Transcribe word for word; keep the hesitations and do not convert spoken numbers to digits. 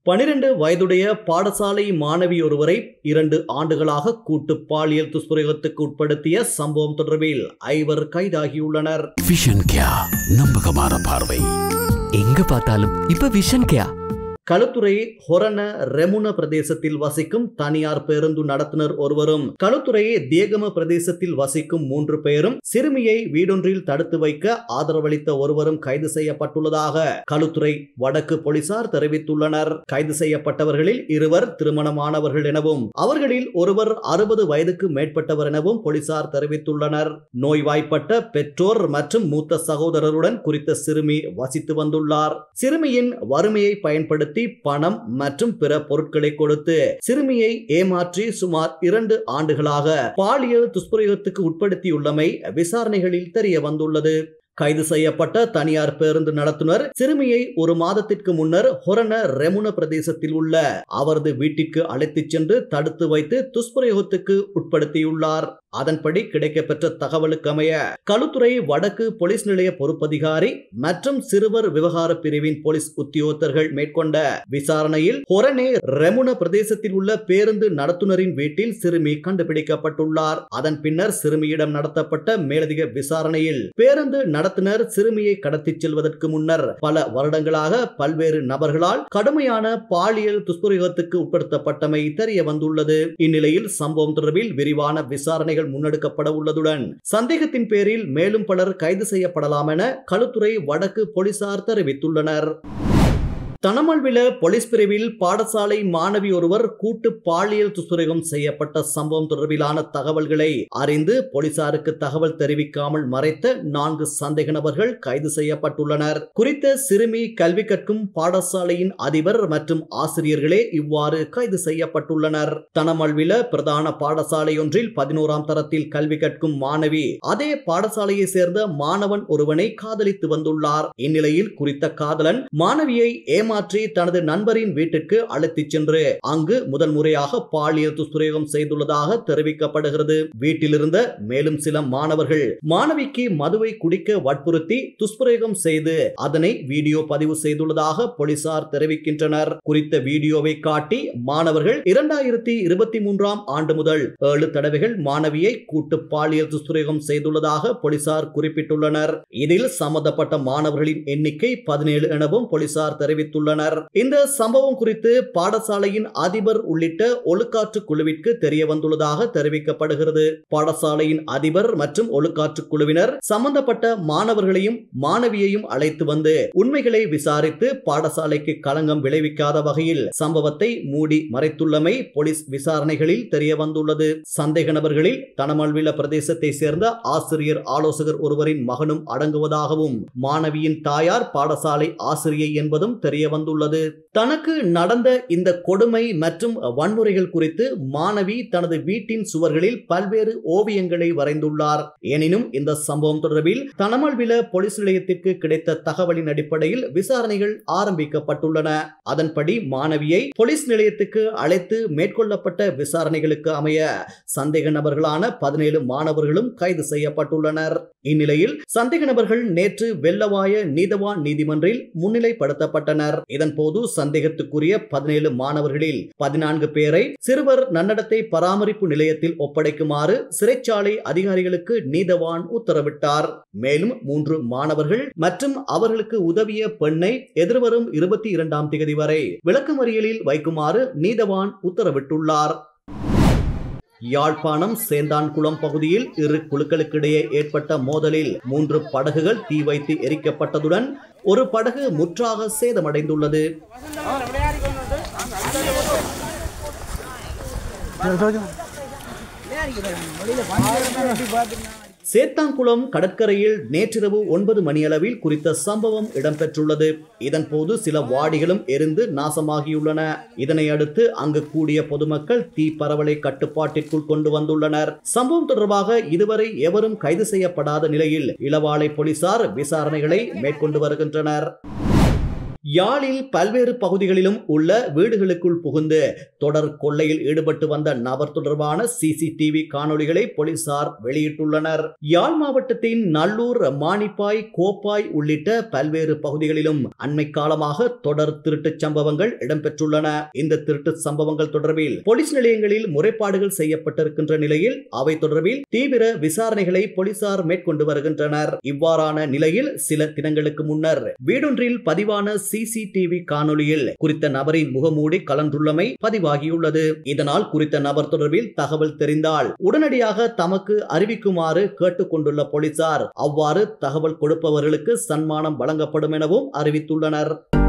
பனிரெண்டு வயதுடைய பாடசாலை மாணவி ஒருவரை இரண்டு ஆண்டுகளாக கூட்டு பாலியல் துஷ்பிரயோகத்துக்கு உட்படுத்திய சம்பவம் தொடர்பில் ஐவர் கைதாகியுள்ளனர். விஷன் கேயா, நம்பகமான பார்வை எங்க பார்த்தாலும் இப்ப விஷன் கேயா. களுத்துறை ஹொரண ரெமுன பிரதேசத்தில் வசிக்கும் தனியார் பேருந்து நடத்துனர் ஒருவரும் களுத்துறை தேகம பிரதேசத்தில் வசிக்கும் மூன்று பேரும் சிறுமியை வீடொன்றில் தடுத்து வைக்க ஆதரவளித்த ஒருவரும் கைது செய்யப்பட்டுள்ளதாக களுத்துறை வடக்கு போலீசார் தெரிவித்துள்ளனர். கைது செய்யப்பட்டவர்களில் இருவர் திருமணமானவர்கள் எனவும் அவர்களில் ஒருவர் அறுபது வயதுக்கு மேற்பட்டவர் எனவும் போலீசார் தெரிவித்துள்ளனர். நோய்வாய்ப்பட்ட பெற்றோர் மற்றும் மூத்த சகோதரருடன் குறித்த சிறுமி வசித்து வந்துள்ளார். சிறுமியின் வறுமையை பயன்படுத்தி பணம் மற்றும் பிற பொருட்களை கொடுத்து சிறுமியை ஏமாற்றி சுமார் இரண்டு ஆண்டுகளாக பாலியல் துஷ்பிரயோகத்துக்கு உட்படுத்தியுள்ளமை விசாரணைகளில் தெரிய வந்துள்ளது. கைது செய்யப்பட்ட தனியார் பேருந்து நடத்துனர் சிறுமியை ஒரு மாதத்திற்கு முன்னர் ஹொரண ரெமுன பிரதேசத்தில் உள்ள அவரது வீட்டிற்கு அழைத்துச் சென்று தடுத்து வைத்து துஷ்பிரயோகத்துக்கு உட்படுத்தியுள்ளார். அதன்படி கிடைக்கப்பெற்ற தகவலுக்கு அமைய களுத்துறை வடக்கு போலீஸ் நிலைய பொறுப்பதிகாரி மற்றும் சிறுவர் விவகார பிரிவின் போலீஸ் உத்தியோகத்தர்கள் மேற்கொண்ட விசாரணையில் ஹொரணே ரெமுன பிரதேசத்தில் உள்ள பேருந்து நடத்துனரின் வீட்டில் சிறுமி கண்டுபிடிக்கப்பட்டுள்ளார். அதன் பின்னர் சிறுமியிடம் நடத்தப்பட்ட மேலதிக விசாரணையில் பேருந்து நடத்துனர் சிறுமியை கடத்திச் செல்வதற்கு முன்னர் பல வருடங்களாக பல்வேறு நபர்களால் கடுமையான பாலியல் துஷ்பிரயோகத்துக்கு உட்படுத்தப்பட்டமை தெரிய வந்துள்ளது. இந்நிலையில் சம்பவம் தொடர்பில் விரிவான விசாரணைகள் முன்னெடுக்கப்பட உள்ளதுடன் சந்தேகத்தின் பேரில் மேலும் பலர் கைது செய்யப்படலாம் என களுத்துறை வடக்கு போலீசார் தெரிவித்துள்ளனர். தனமல்வில போலீஸ் பிரிவில் பாடசாலை மாணவி ஒருவர் கூட்டு பாலியல் துஷ்பிரயோகம் செய்யப்பட்ட சம்பவம் தொடர்பிலான தகவல்களை அறிந்து போலீசாருக்கு தகவல் தெரிவிக்காமல் மறைத்த நான்கு சந்தேக நபர்கள் கைது செய்யப்பட்டுள்ளனர். குறித்த சிறுமி கல்வி கற்கும் பாடசாலையின் அதிபர் மற்றும் ஆசிரியர்களே இவ்வாறு கைது செய்யப்பட்டுள்ளனர். தனமல்வில பிரதான பாடசாலை ஒன்றில் பதினோராம் தரத்தில் கல்வி கற்கும் மாணவி அதே பாடசாலையை சேர்ந்த மாணவன் ஒருவனை காதலித்து வந்துள்ளார். இந்நிலையில் குறித்த காதலன் மாணவியை ஏமாற்றி தனது நண்பரின் வீட்டிற்கு அழைத்துச் சென்று அங்கு முதல் முறையாக பாலியல் துஷ்பிரயோகம் செய்துள்ளதாக தெரிவிக்கப்படுகிறது. வீட்டிலிருந்த மேலும் சில மாணவர்கள் மாணவிக்கு மதுவை குடிக்க வற்புறுத்தி துஷ்பிரயோகம் செய்து அதனை வீடியோ பதிவு செய்துள்ளதாக போலீசார் தெரிவிக்கின்றனர். குறித்த வீடியோவை காட்டி மாணவர்கள் இரண்டாயிரத்தி இருபத்தி மூன்றாம் ஆண்டு முதல் ஏழு தடவைகள் மாணவியை கூட்டு பாலியல் துஷ்பிரயோகம் செய்துள்ளதாக போலீசார் குறிப்பிட்டுள்ளனர். இதில் சம்பந்தப்பட்ட மாணவர்களின் எண்ணிக்கை பதினேழு எனவும் போலீசார் தெரிவித்துள்ளனர். இந்த சம்பவம் குறித்து பாடசாலையின் அதிபர் உள்ளிட்ட ஒழுக்காற்று குழுவிற்கு தெரிய வந்துள்ளதாக தெரிவிக்கப்படுகிறது. பாடசாலையின் அதிபர் மற்றும் ஒழுக்காற்று குழுவினர் சம்பந்தப்பட்ட மாணவர்களையும் மாணவியையும் அழைத்து வந்து உண்மைகளை விசாரித்து பாடசாலைக்கு களங்கம் விளைவிக்காத வகையில் சம்பவத்தை மூடி மறைத்துள்ளமை போலீஸ் விசாரணைகளில் தெரிய வந்துள்ளது. சந்தேக நபர்களில் தனமல்வில பிரதேசத்தை சேர்ந்த ஆசிரியர் ஆலோசகர் ஒருவரின் மகனும் அடங்குவதாகவும் மாணவியின் தாயார் பாடசாலை ஆசிரியை என்பதும் தெரிய வந்துள்ளது. தனக்கு நடந்த இந்த கொடுமை மற்றும் வன்முறைகள் குறித்து மாணவி தனது வீட்டின் சுவர்களில் பல்வேறு ஓவியங்களை வரைந்துள்ளார். எனினும் இந்த சம்பவம் தொடர்பில் தனமல்வில போலீஸ் நிலையத்திற்கு கிடைத்த தகவலின் அடிப்படையில் விசாரணைகள் ஆரம்பிக்கப்பட்டுள்ளன. அதன்படி மாணவியை போலீஸ் நிலையத்துக்கு அழைத்து மேற்கொள்ளப்பட்ட விசாரணைகளுக்கு அமைய சந்தேக நபர்களான பதினேழு மாணவர்களும் கைது செய்யப்பட்டுள்ளனர். இந்நிலையில் சந்தேக நபர்கள் நேற்று வெள்ளவாய நீதவான் நீதிமன்றில் முன்னிலைப்படுத்தப்பட்டனர். இதன்போது சந்தேகத்துக்குரிய பதினேழு மாணவர்களில் பதினான்கு பேரை சிறுவர் நன்னடத்தை பராமரிப்பு நிலையத்தில் ஒப்படைக்குமாறு சிறைச்சாலை அதிகாரிகளுக்கு நீதவான் உத்தரவிட்டார். மேலும் மூன்று மாணவர்கள் மற்றும் அவர்களுக்கு உதவிய பெண்ணை எதிர்வரும் இருபத்தி இரண்டாம் தேதி வரை விளக்கமறியலில் வைக்குமாறு நீதவான் உத்தரவிட்டுள்ளார். யாழ்ப்பாணம் சேந்தான்குளம் பகுதியில் இரு குழுக்களுக்கிடையே ஏற்பட்ட மோதலில் மூன்று படகுகள் தீ வைத்து எரிக்கப்பட்டதுடன் ஒரு படகு முற்றாக சேதமடைந்துள்ளது. சேத்தான்குளம் கடற்கரையில் நேற்றிரவு ஒன்பது மணியளவில் குறித்த சம்பவம் இடம்பெற்றுள்ளது. இதன்போது சில வாடிகளும் எரிந்து நாசமாகியுள்ளன. இதனை அடுத்து அங்கு கூடிய பொதுமக்கள் தீ பரவலை கட்டுப்பாட்டிற்குள் கொண்டு வந்துள்ளனர். சம்பவம் தொடர்பாக இதுவரை எவரும் கைது செய்யப்படாத நிலையில் இளவாலை போலீசார் விசாரணைகளை மேற்கொண்டு வருகின்றனர். யாழில் பல்வேறு பகுதிகளிலும் உள்ள வீடுகளுக்குள் புகுந்து தொடர் கொள்ளையில் ஈடுபட்டு வந்த நபர் தொடர்பான சிசிடிவி காணொளிகளை போலீசார் வெளியிட்டுள்ளனர். யாழ் மாவட்டத்தின் நல்லூர், மானிப்பாய், கோப்பாய் உள்ளிட்ட பல்வேறு பகுதிகளிலும் அண்மை காலமாக தொடர் திருட்டு சம்பவங்கள் இடம்பெற்றுள்ளன. இந்த திருட்டு சம்பவங்கள் தொடர்பில் போலீஸ் நிலையங்களில் முறைப்பாடுகள் செய்யப்பட்டிருக்கின்ற நிலையில் அவை தொடர்பில் தீவிர விசாரணைகளை போலீசார் மேற்கொண்டு வருகின்றனர். இவ்வாறான நிலையில் சில தினங்களுக்கு முன்னர் வீடொன்றில் பதிவான சிசிடிவி காணொளியில் குறித்த நபரின் முகமூடி கலந்துள்ளமை பதிவாகியுள்ளது. இதனால் குறித்த நபர் தொடர்பில் தகவல் தெரிந்தால் உடனடியாக தமக்கு அறிவிக்குமாறு கேட்டுக் கொண்டுள்ள போலீசார் அவ்வாறு தகவல் கொடுப்பவர்களுக்கு சன்மானம் வழங்கப்படும் எனவும் அறிவித்துள்ளனர்.